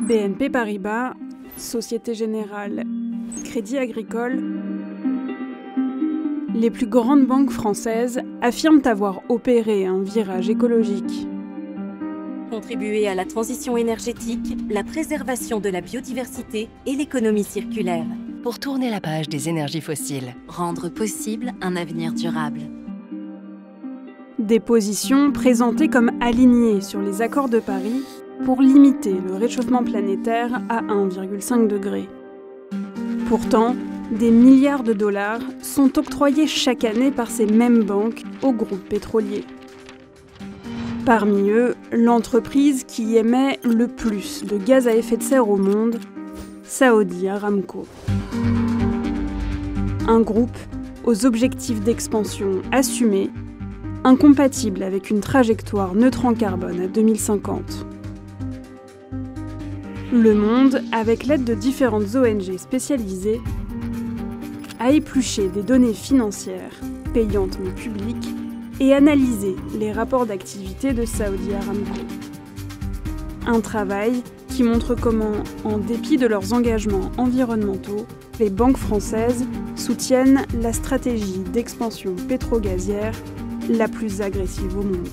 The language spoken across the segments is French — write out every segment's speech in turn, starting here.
BNP Paribas, Société Générale, Crédit Agricole, les plus grandes banques françaises affirment avoir opéré un virage écologique. Contribuer à la transition énergétique, la préservation de la biodiversité et l'économie circulaire. Pour tourner la page des énergies fossiles. Rendre possible un avenir durable. Des positions présentées comme alignées sur les accords de Paris pour limiter le réchauffement planétaire à 1,5 degré. Pourtant, des milliards de dollars sont octroyés chaque année par ces mêmes banques aux groupes pétroliers. Parmi eux, l'entreprise qui émet le plus de gaz à effet de serre au monde, Saudi Aramco. Un groupe aux objectifs d'expansion assumés, incompatibles avec une trajectoire neutre en carbone à 2050. Le Monde, avec l'aide de différentes ONG spécialisées, a épluché des données financières, payantes mais publiques, et analysé les rapports d'activité de Saudi Aramco. Un travail qui montre comment, en dépit de leurs engagements environnementaux, les banques françaises soutiennent la stratégie d'expansion pétro-gazière la plus agressive au monde.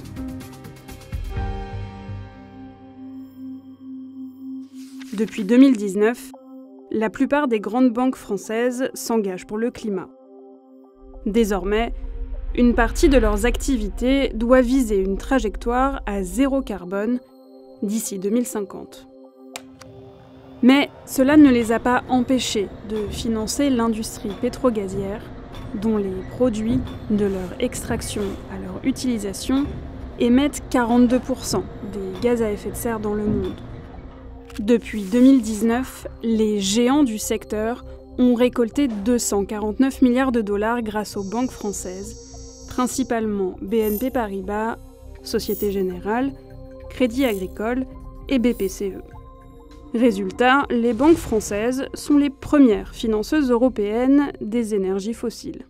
Depuis 2019, la plupart des grandes banques françaises s'engagent pour le climat. Désormais, une partie de leurs activités doit viser une trajectoire à zéro carbone d'ici 2050. Mais cela ne les a pas empêchés de financer l'industrie pétro-gazière, dont les produits, de leur extraction à leur utilisation, émettent 42% des gaz à effet de serre dans le monde. Depuis 2019, les géants du secteur ont récolté 249 milliards de dollars grâce aux banques françaises, principalement BNP Paribas, Société Générale, Crédit Agricole et BPCE. Résultat, les banques françaises sont les premières financeuses européennes des énergies fossiles.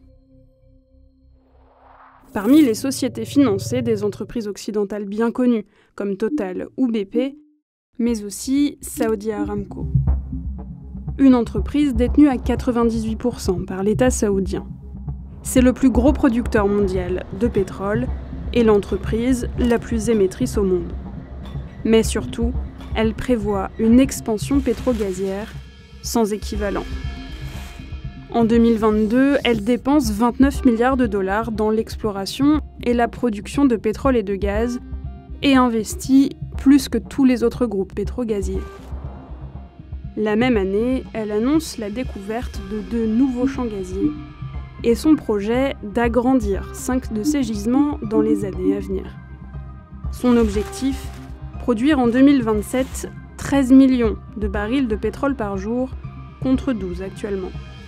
Parmi les sociétés financées des entreprises occidentales bien connues, comme Total ou BP, mais aussi Saudi Aramco. Une entreprise détenue à 98% par l'État saoudien. C'est le plus gros producteur mondial de pétrole et l'entreprise la plus émettrice au monde. Mais surtout, elle prévoit une expansion pétro-gazière sans équivalent. En 2022, elle dépense 29 milliards de dollars dans l'exploration et la production de pétrole et de gaz et investit plus que tous les autres groupes pétro-gaziers. La même année, elle annonce la découverte de 2 nouveaux champs gaziers et son projet d'agrandir 5 de ces gisements dans les années à venir. Son objectif, produire en 2027 13 millions de barils de pétrole par jour, contre 12 actuellement.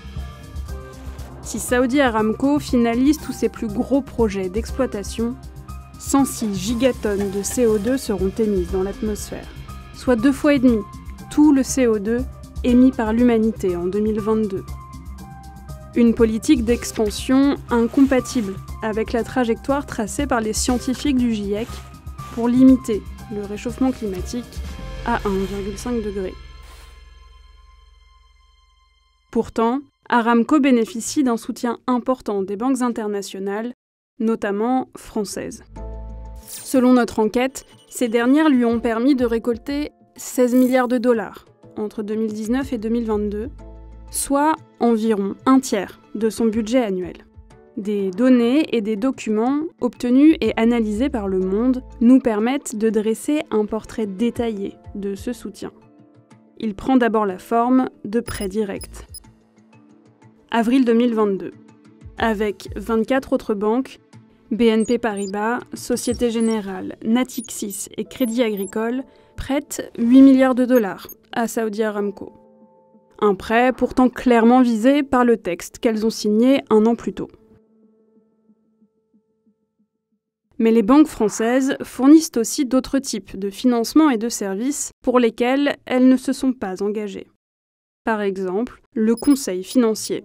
Si Saudi Aramco finalise tous ses plus gros projets d'exploitation, 106 gigatonnes de CO2 seront émises dans l'atmosphère, soit 2,5 fois tout le CO2 émis par l'humanité en 2022. Une politique d'expansion incompatible avec la trajectoire tracée par les scientifiques du GIEC pour limiter le réchauffement climatique à 1,5 degré. Pourtant, Aramco bénéficie d'un soutien important des banques internationales, notamment françaises. Selon notre enquête, ces dernières lui ont permis de récolter 16 milliards de dollars entre 2019 et 2022, soit environ un tiers de son budget annuel. Des données et des documents obtenus et analysés par Le Monde nous permettent de dresser un portrait détaillé de ce soutien. Il prend d'abord la forme de prêts directs. Avril 2022. Avec 24 autres banques, BNP Paribas, Société Générale, Natixis et Crédit Agricole prêtent 8 milliards de dollars à Saudi Aramco. Un prêt pourtant clairement visé par le texte qu'elles ont signé un an plus tôt. Mais les banques françaises fournissent aussi d'autres types de financements et de services pour lesquels elles ne se sont pas engagées. Par exemple, le conseil financier.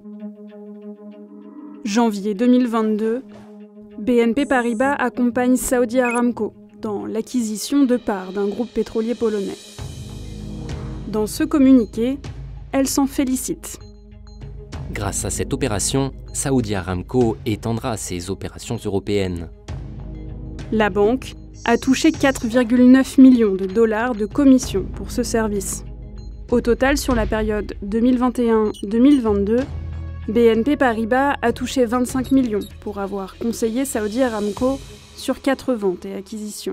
Janvier 2022, BNP Paribas accompagne Saudi Aramco dans l'acquisition de parts d'un groupe pétrolier polonais. Dans ce communiqué, elle s'en félicite. Grâce à cette opération, Saudi Aramco étendra ses opérations européennes. La banque a touché 4,9 millions de dollars de commissions pour ce service. Au total, sur la période 2021-2022, BNP Paribas a touché 25 millions pour avoir conseillé Saudi Aramco sur 4 ventes et acquisitions.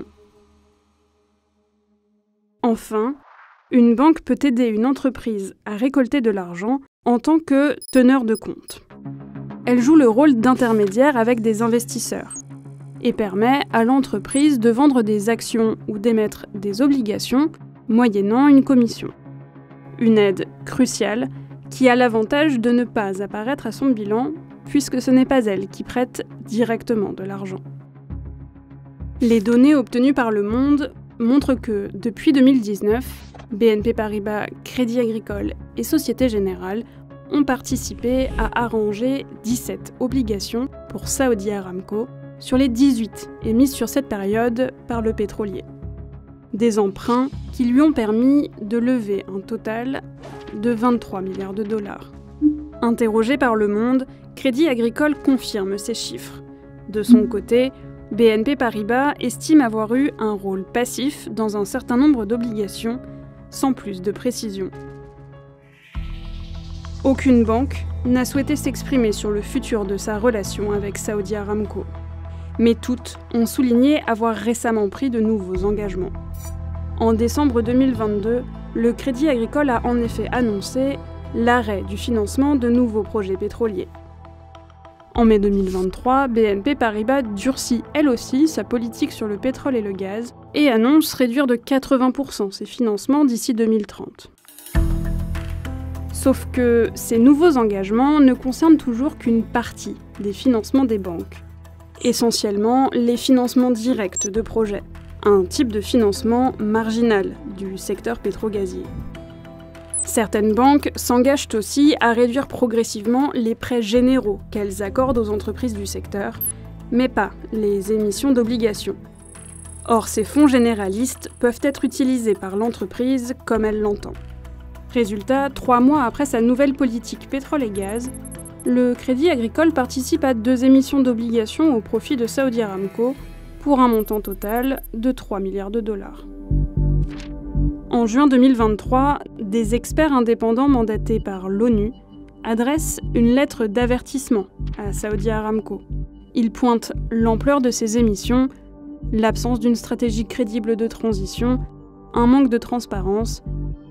Enfin, une banque peut aider une entreprise à récolter de l'argent en tant que teneur de compte. Elle joue le rôle d'intermédiaire avec des investisseurs et permet à l'entreprise de vendre des actions ou d'émettre des obligations moyennant une commission. Une aide cruciale qui a l'avantage de ne pas apparaître à son bilan puisque ce n'est pas elle qui prête directement de l'argent. Les données obtenues par Le Monde montrent que, depuis 2019, BNP Paribas, Crédit Agricole et Société Générale ont participé à arranger 17 obligations pour Saudi Aramco sur les 18 émises sur cette période par le pétrolier. Des emprunts qui lui ont permis de lever un total de 23 milliards de dollars. Interrogé par Le Monde, Crédit Agricole confirme ces chiffres. De son côté, BNP Paribas estime avoir eu un rôle passif dans un certain nombre d'obligations, sans plus de précision. Aucune banque n'a souhaité s'exprimer sur le futur de sa relation avec Saudi Aramco. Mais toutes ont souligné avoir récemment pris de nouveaux engagements. En décembre 2022, le Crédit Agricole a en effet annoncé l'arrêt du financement de nouveaux projets pétroliers. En mai 2023, BNP Paribas durcit elle aussi sa politique sur le pétrole et le gaz et annonce réduire de 80% ses financements d'ici 2030. Sauf que ces nouveaux engagements ne concernent toujours qu'une partie des financements des banques. Essentiellement les financements directs de projets, un type de financement marginal du secteur pétro-gazier. Certaines banques s'engagent aussi à réduire progressivement les prêts généraux qu'elles accordent aux entreprises du secteur, mais pas les émissions d'obligations. Or, ces fonds généralistes peuvent être utilisés par l'entreprise comme elle l'entend. Résultat, 3 mois après sa nouvelle politique pétrole et gaz, le Crédit Agricole participe à 2 émissions d'obligations au profit de Saudi Aramco pour un montant total de 3 milliards de dollars. En juin 2023, des experts indépendants mandatés par l'ONU adressent une lettre d'avertissement à Saudi Aramco. Ils pointent l'ampleur de ces émissions, l'absence d'une stratégie crédible de transition, un manque de transparence.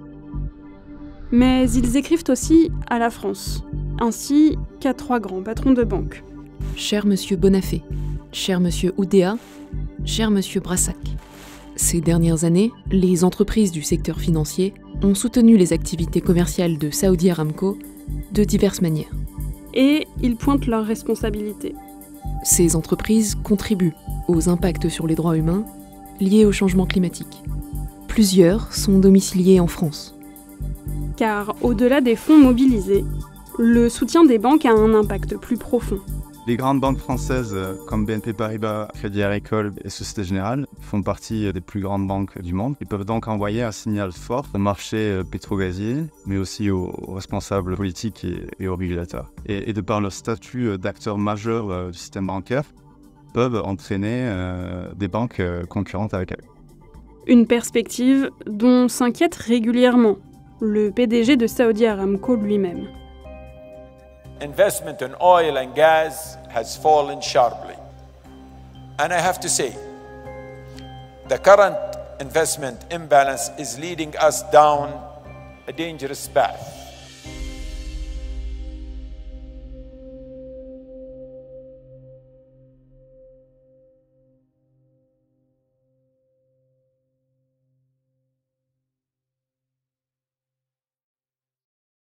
Mais ils écrivent aussi à la France, ainsi qu'à 3 grands patrons de banque. Cher Monsieur Bonafé, cher Monsieur Oudéa, cher Monsieur Brassac. Ces dernières années, les entreprises du secteur financier ont soutenu les activités commerciales de Saudi Aramco de diverses manières. Et ils pointent leurs responsabilités. Ces entreprises contribuent aux impacts sur les droits humains liés au changement climatique. Plusieurs sont domiciliés en France. Car au-delà des fonds mobilisés, le soutien des banques a un impact plus profond. Les grandes banques françaises comme BNP Paribas, Crédit Agricole et Société Générale font partie des plus grandes banques du monde. Ils peuvent donc envoyer un signal fort au marché pétro-gazier, mais aussi aux responsables politiques et aux régulateurs. Et de par leur statut d'acteur majeur du système bancaire, peuvent entraîner des banques concurrentes avec elles. Une perspective dont s'inquiète régulièrement le PDG de Saudi Aramco lui-même. Investment in oil and gas has fallen sharply. And I have to say, the current investment imbalance is leading us down a dangerous path.